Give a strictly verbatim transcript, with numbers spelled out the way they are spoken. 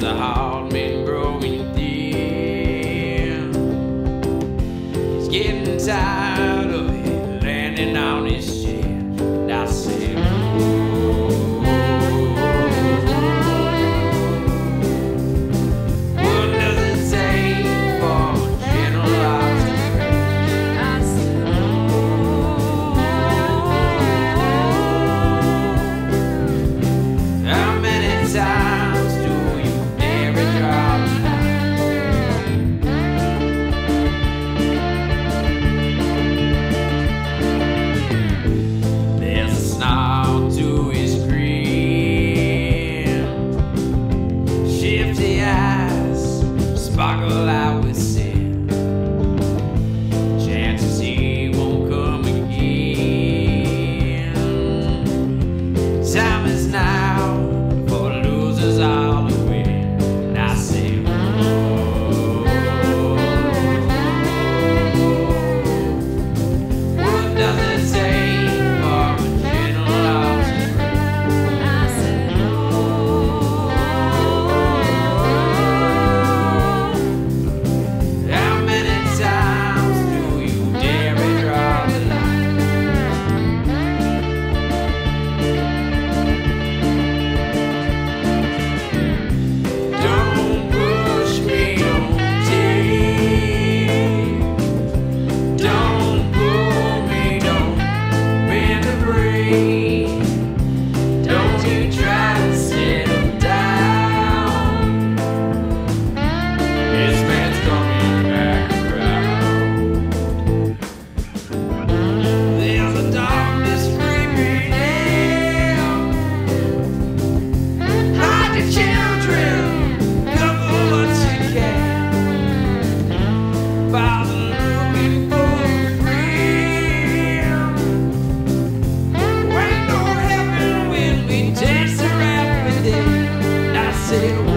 the heart been growing thin. He's getting tired of it landing on his chest. And I said, oh, what does it take for a gentle life to crash? I said, oh, how many times do you ever drop the line? There's a snarl to his grin. Shifty eyes sparkle out with sin. Chances he won't come again. Time is now for losers all to win. And I say, oh, what does it take for a gentle love to break? I said, oh, how many times do you dare redraw the line? Don't push me, don't take. Don't pull me, don't bend the break. Don't you try to settle down. This man's coming back around. There's a darkness creeping in. Hide your children, cover what you can. Father looking for a friend. Ain't no heaven when we taste her every day. I said,